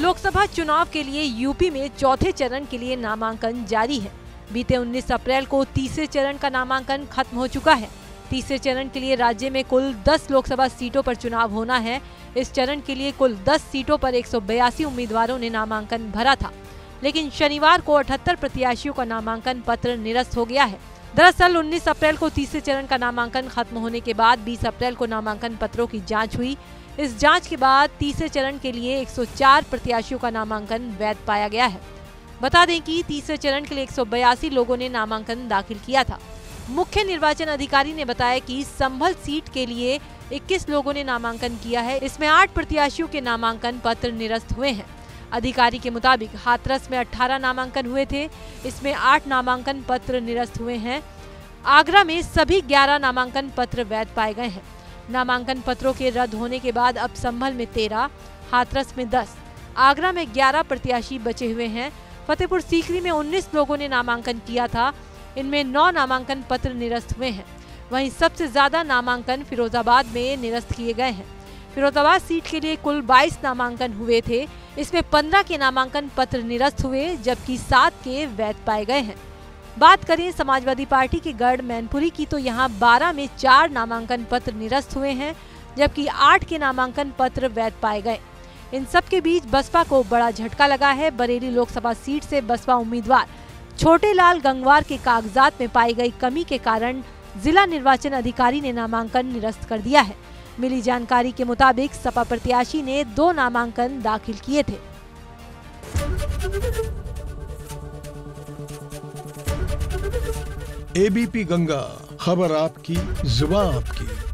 लोकसभा चुनाव के लिए यूपी में चौथे चरण के लिए नामांकन जारी है। बीते 19 अप्रैल को तीसरे चरण का नामांकन खत्म हो चुका है। तीसरे चरण के लिए राज्य में कुल 10 लोकसभा सीटों पर चुनाव होना है। इस चरण के लिए कुल 10 सीटों पर 182 उम्मीदवारों ने नामांकन भरा था, लेकिन शनिवार को 78 प्रत्याशियों का नामांकन पत्र निरस्त हो गया है। दरअसल 19 अप्रैल को तीसरे चरण का नामांकन खत्म होने के बाद 20 अप्रैल को नामांकन पत्रों की जांच हुई। इस जांच के बाद तीसरे चरण के लिए 104 प्रत्याशियों का नामांकन वैध पाया गया है। बता दें कि तीसरे चरण के लिए 182 लोगों ने नामांकन दाखिल किया था। मुख्य निर्वाचन अधिकारी ने बताया कि संभल सीट के लिए 21 लोगों ने नामांकन किया है। इसमें 8 प्रत्याशियों के नामांकन पत्र निरस्त हुए हैं। अधिकारी के मुताबिक हाथरस में 18 नामांकन हुए थे, इसमें 8 नामांकन पत्र निरस्त हुए हैं। आगरा में सभी 11 नामांकन पत्र वैध पाए गए हैं। नामांकन पत्रों के रद्द होने के बाद अब संभल में 13, हाथरस में 10, आगरा में 11 प्रत्याशी बचे हुए हैं। फतेहपुर सीकरी में 19 लोगों ने नामांकन किया था, इनमें 9 नामांकन पत्र निरस्त हुए हैं। वहीं सबसे ज्यादा नामांकन फिरोजाबाद में निरस्त किए गए हैं। फिरोजाबाद सीट के लिए कुल 22 नामांकन हुए थे, इसमें 15 के नामांकन पत्र निरस्त हुए, जबकि 7 के वैध पाए गए हैं। बात करें समाजवादी पार्टी के गढ़ मैनपुरी की, तो यहां 12 में 4 नामांकन पत्र निरस्त हुए हैं, जबकि 8 के नामांकन पत्र वैध पाए गए। इन सब के बीच बसपा को बड़ा झटका लगा है। बरेली लोकसभा सीट से बसपा उम्मीदवार छोटे लाल गंगवार के कागजात में पाई गई कमी के कारण जिला निर्वाचन अधिकारी ने नामांकन निरस्त कर दिया है। मिली जानकारी के मुताबिक सपा प्रत्याशी ने 2 नामांकन दाखिल किए थे। एबीपी गंगा, खबर आपकी, जुबान आपकी।